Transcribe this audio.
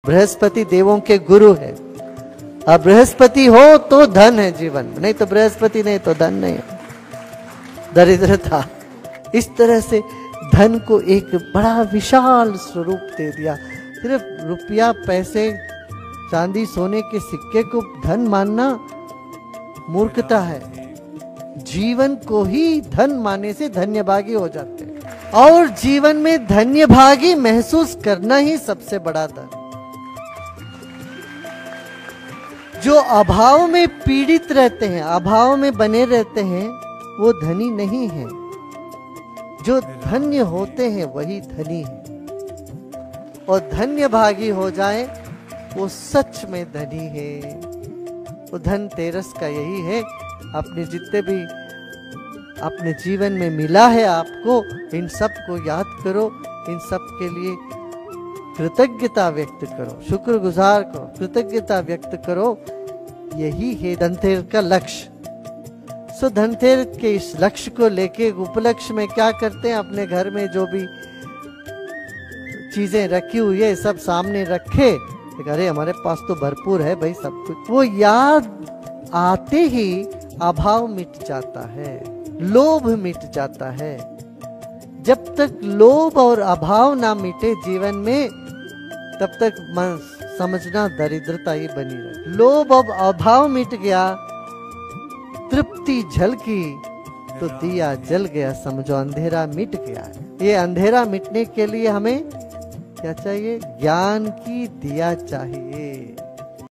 बृहस्पति देवों के गुरु है। अब बृहस्पति हो तो धन है जीवन, नहीं तो बृहस्पति नहीं तो धन नहीं है, दरिद्रता। इस तरह से धन को एक बड़ा विशाल स्वरूप दे दिया। सिर्फ रुपया, पैसे, चांदी, सोने के सिक्के को धन मानना मूर्खता है। जीवन को ही धन मानने से धन्यभागी हो जाते हैं, और जीवन में धन्यभागी महसूस करना ही सबसे बड़ा धन। जो अभाव में पीड़ित रहते हैं, अभाव में बने रहते हैं, वो धनी नहीं है। जो धन्य होते हैं वही धनी है, और धन्य भागी हो जाए वो सच में धनी है। वो धनतेरस का यही है। अपने जितने भी अपने जीवन में मिला है आपको, इन सब को याद करो, इन सब के लिए कृतज्ञता व्यक्त करो, शुक्रगुजार करो, कृतज्ञता व्यक्त करो। यही है धनतेरस का लक्ष्य। सो धनतेरस के इस लक्ष्य को लेके उपलक्ष्य में क्या करते हैं, अपने घर में जो भी चीजें रखी हुई है सब सामने रखे, अरे हमारे पास तो भरपूर है भाई सब कुछ। वो याद आते ही अभाव मिट जाता है, लोभ मिट जाता है। जब तक लोभ और अभाव ना मिटे जीवन में, तब तक मन समझना दरिद्रता ही बनी रहे। लोभ और अभाव मिट गया, तृप्ति झलकी तो दिया जल गया, समझो अंधेरा मिट गया। ये अंधेरा मिटने के लिए हमें क्या चाहिए? ज्ञान की दिया चाहिए।